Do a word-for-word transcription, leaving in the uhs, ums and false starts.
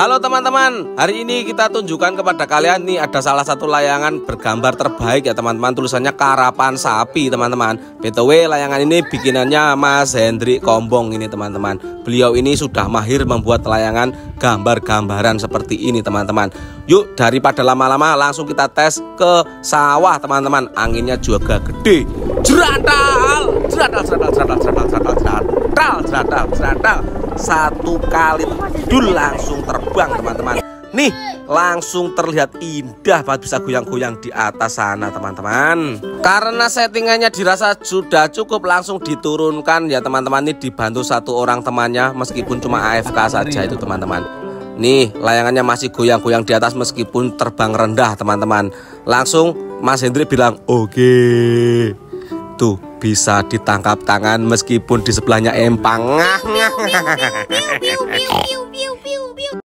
Halo teman-teman, hari ini kita tunjukkan kepada kalian nih ada salah satu layangan bergambar terbaik ya teman-teman. Tulisannya karapan sapi teman-teman. B T W layangan ini bikinannya Mas Hendrik Kombong ini teman-teman. Beliau ini sudah mahir membuat layangan gambar-gambaran seperti ini teman-teman. Yuk daripada lama-lama langsung kita tes ke sawah teman-teman. Anginnya juga gede. Jeratal, jeratal, jeratal, jeratal, jeratal, jeratal, jeratal, jeratal, jeratal. Satu kali dul langsung terbang teman-teman. Nih langsung terlihat indah banget, bisa goyang-goyang di atas sana teman-teman. Karena settingannya dirasa sudah cukup, langsung diturunkan ya teman-teman. Ini dibantu satu orang temannya, meskipun cuma A F K saja itu teman-teman. Nih layangannya masih goyang-goyang di atas meskipun terbang rendah teman-teman. Langsung Mas Hendrik bilang oke. Tuh bisa ditangkap tangan meskipun di sebelahnya empang.